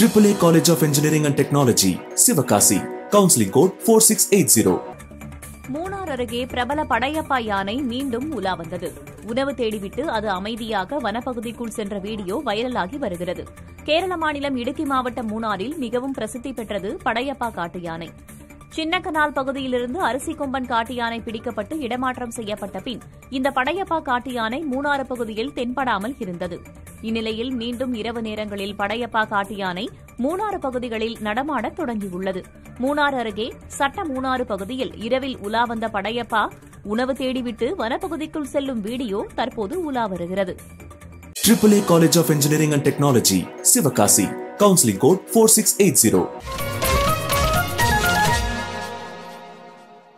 AAA College of Engineering and Technology, Sivakasi. Counseling code 4680. Munnar அருகே பிரபல படையப்பா யானை மீண்டும் உலா வந்தது. உணவு தேடிவிட்டு அது அமைதியாக வனப்பகுதிக்குள் சென்ற வீடியோ வைரலாகி வருகிறது. கேரள மாநிலம் இடுக்கி மாவட்டம் மூணாரில் மிகவும் பிரசித்தி பெற்றது படையப்பா காட்டு யானை. சின்னக்கனால் பகுதியிலிருந்து அரிசிக்கொம்பன் காட்டு யானை பிடிக்கப்பட்டு இடமாற்றம் செய்யப்பட்ட பின் இந்த படையப்பா காட்டு யானை மூணாறு பகுதியில் தென்படாமல் இருந்தது. இந்நிலையில் மீண்டும் இரவு நேரங்களில் படையப்பா காட்டு யானை மூணாறு பகுதிகளில் நடமாடத் தொடங்கியுள்ளது. மூணாறு அருகே சட்ட மூணாறு பகுதியில் இரவில் உலா வந்த படையப்பா உணவு தேடிவிட்டு வனப்பகுதிக்குள் செல்லும் வீடியோ தற்போது உலா வருகிறது. AAA College of Engineering and Technology, Sivakasi. Counseling code 4680.